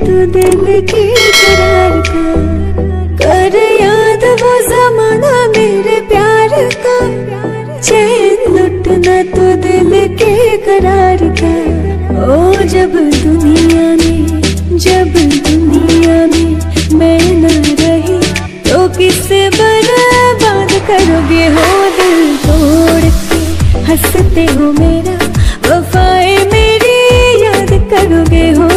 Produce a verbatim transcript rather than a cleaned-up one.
तू दिल के करार का। कर याद वो जमाना मेरे प्यार का, चैन लुटना तो दिल के करार का। ओ जब दुनिया में, जब दुनिया में मैं न रही तो किससे बर्बाद करोगे हो दिल तोड़ के। हंसते हो मेरा वफाएं मेरी याद करोगे हो